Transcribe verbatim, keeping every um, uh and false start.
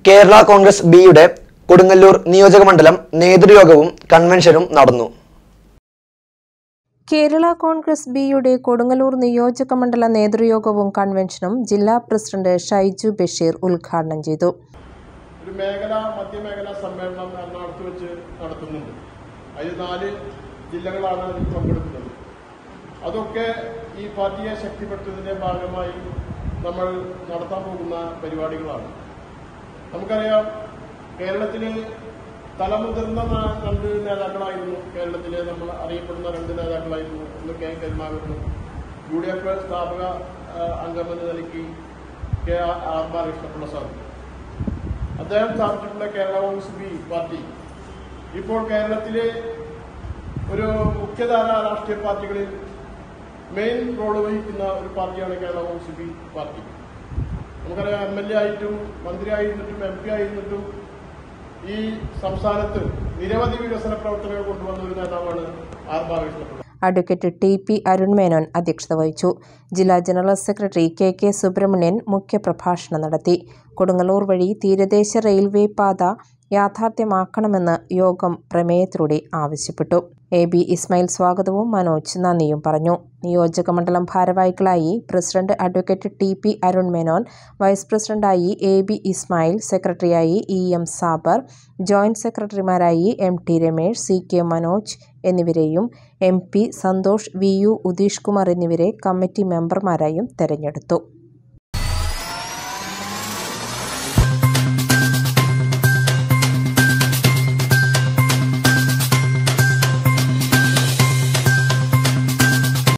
കേരള കോൺഗ്രസ് ബിയുടെ കൊടുങ്ങല്ലൂർ നിയോജകമണ്ഡലം നേതൃയോഗവും കൺവെൻഷനും നടന്നു. കേരള കോൺഗ്രസ് ബിയുടെ കൊടുങ്ങല്ലൂർ നിയോജകമണ്ഡല നേതൃയോഗവും കൺവെൻഷനും ജില്ലാ പ്രസിഡന്റ് ഷൈജു ബഷീർ ഉദ്ഘാടനം ചെയ്തു. ഒരു മേഖലാ മധ്യമേഖലാ സമ്മേളനം എറണാകുളത്ത് വെച്ച് നടത്തുന്നുണ്ട്. അതിൽ നാല് ജില്ലകളാണ് പങ്കെടുക്കുന്നത്. അതൊക്കെ ഈ പാർട്ടിയെ ശക്തിപ്പെടുത്തുന്നതിന്റെ ഭാഗമായി നമ്മൾ നടത്താൻ പോകുന്ന പരിപാടികളാണ്. നമുക്കറിയാം, കേരളത്തിൽ തലമുതിർന്ന രണ്ട് നേതാക്കളായിരുന്നു. കേരളത്തിലെ നമ്മൾ അറിയപ്പെടുന്ന രണ്ട് നേതാക്കളായിരുന്നു. ഒന്ന് കെ കരുണാകരനും യു ഡി എഫ് സ്ഥാപക അംഗമെന്ന നിലയ്ക്ക് കെ ആർ ബാലകൃഷ്ണപിള്ള സാർ. അദ്ദേഹം സ്ഥാപിച്ചിട്ടുള്ള കേരള കോൺഗ്രസ് ബി പാർട്ടി ഇപ്പോൾ കേരളത്തിലെ ഒരു മുഖ്യധാര രാഷ്ട്രീയ പാർട്ടികളിൽ മെയിൻ റോൾ വഹിക്കുന്ന ഒരു പാർട്ടിയാണ് കേരള കോൺഗ്രസ് ബി പാർട്ടി. നമുക്കറിയാം, എം എൽ എ ആയിട്ടും മന്ത്രിയായിരുന്നിട്ടും എം പി ആയിരുന്നിട്ടും ഈ സംസ്ഥാനത്ത് നിരവധി വികസന പ്രവർത്തനങ്ങൾ കൊണ്ടുവന്ന ഒരു നേതാവാണ് R Balakrishna Pillai. Advocate T P Arun Menon അധ്യക്ഷത വഹിച്ചു. ജില്ലാ general secretary K K Subramanian മുഖ്യപ്രഭാഷണം നടത്തി. കൊടുങ്ങല്ലൂർ വഴി തീരദേശ റെയിൽവേ പാത യാഥാർത്ഥ്യമാക്കണമെന്ന് യോഗം പ്രമേയത്തിലൂടെ ആവശ്യപ്പെട്ടു. എ ബി ഇസ്മായിൽ സ്വാഗതവും മനോജ് നന്ദിയും പറഞ്ഞു. നിയോജകമണ്ഡലം ഭാരവാഹികളായി president advocate T P Arun Menon, vice പ്രസിഡന്റായി എ ബി ഇസ്മായിൽ, സെക്രട്ടറിയായി ഇ എം സാബർ, ജോയിന്റ് സെക്രട്ടറിമാരായി M T Ramesh, C K Manoj എന്നിവരെയും M P Santhosh, V U Udeesh Kumar എന്നിവരെ കമ്മിറ്റി മെമ്പർമാരായും തെരഞ്ഞെടുത്തു.